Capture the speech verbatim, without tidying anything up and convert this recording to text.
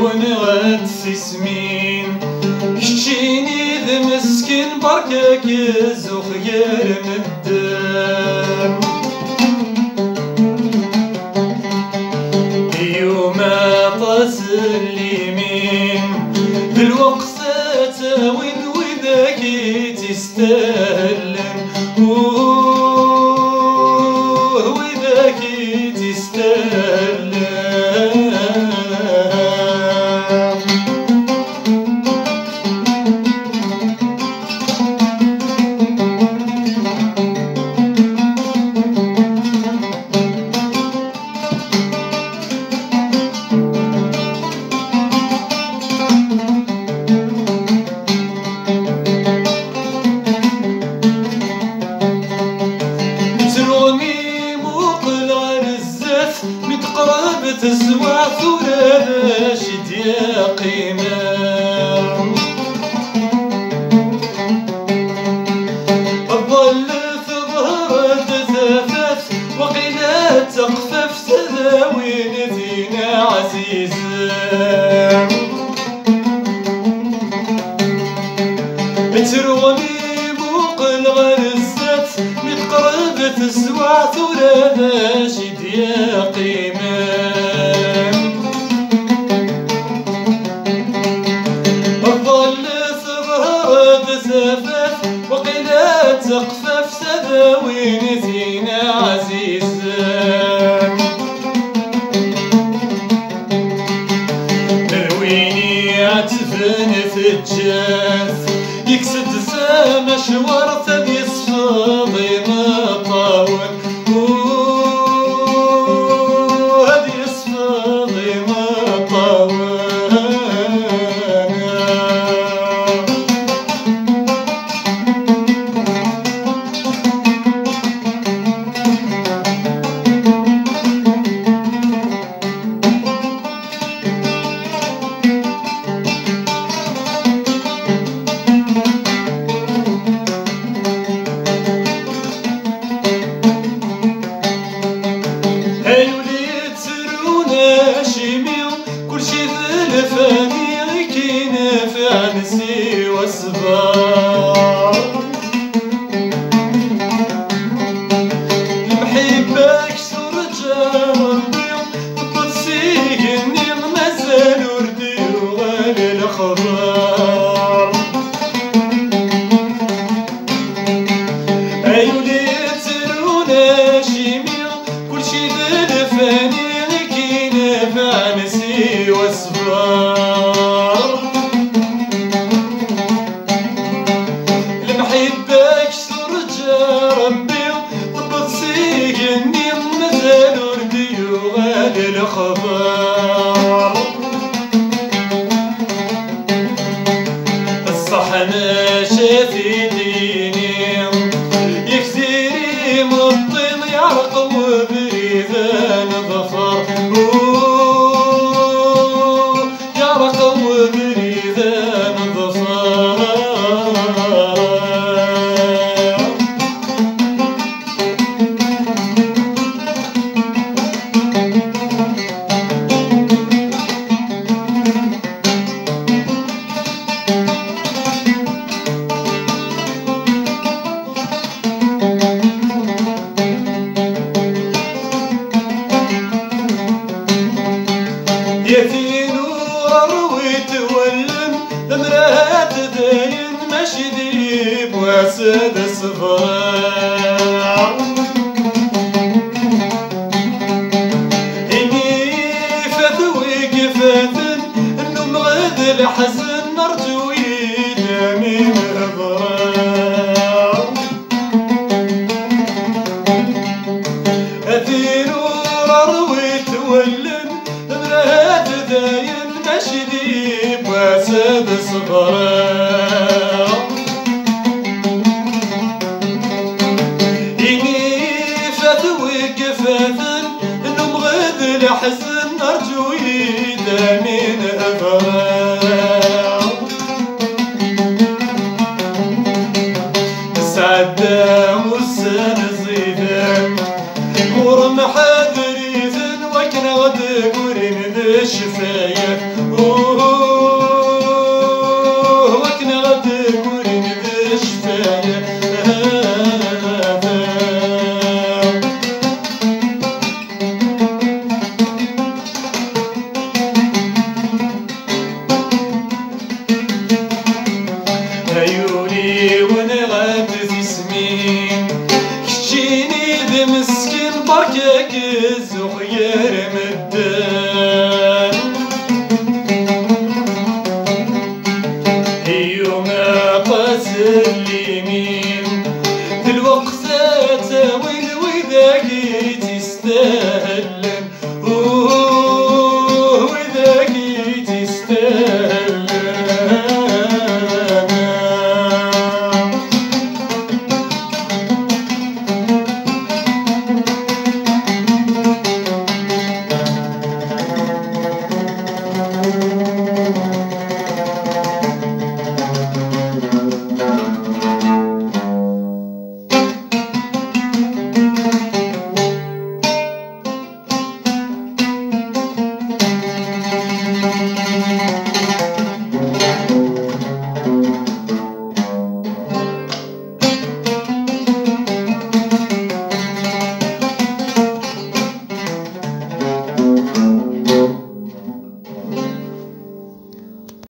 ونغد سسمين كشيني ذا مسكين بركاك الزوخ غير مدام يوما طاس اليمين بالوقت وين وذاك تستهلن وذاك تستهلن متقرب تسوى ثورة شد يا قيمة الظل تظهر تزافت وقيلا تقفف سذاوين فينا عزيزة ترومي بوق الغرزات متقرب تسوى ثورة شد يا قيمة الظل تظهر تزافت وقيلا تقفف سذاوين فينا عزيزة نرويني عتفن ثجاث يكسد سما شوار ثاني يصفى مطاون وهذي يصفى مطاون كل شي ذلفاني كاين في عنسي والصبار المحبة كسر جربي بطسيقني مازال وردي وغالي الخبار عيوني ترونا شيمي كل شي ذلفاني فانسي واصبر المحبة كسر جربي ضبط سيقني مازال وردي وغالي الخبر الصحنة شافيتيني يكسيري من الطين يعرق وبريدان ظفر يا نور رويت ولن مرات داين ماشي ديب واسد صفار إني فثوي قفاتن إنو مغد الحزن نرجو يدامي مغبار يا نور رويت ولن مرات داين ماشي ديب واسد صفار إني فثوي قفاتن إنو مغد الحزن نرجو يدامي مغبار السعدة والسن زيدان ورم حذريزن وكنا غد قرين ذا الشفا سايف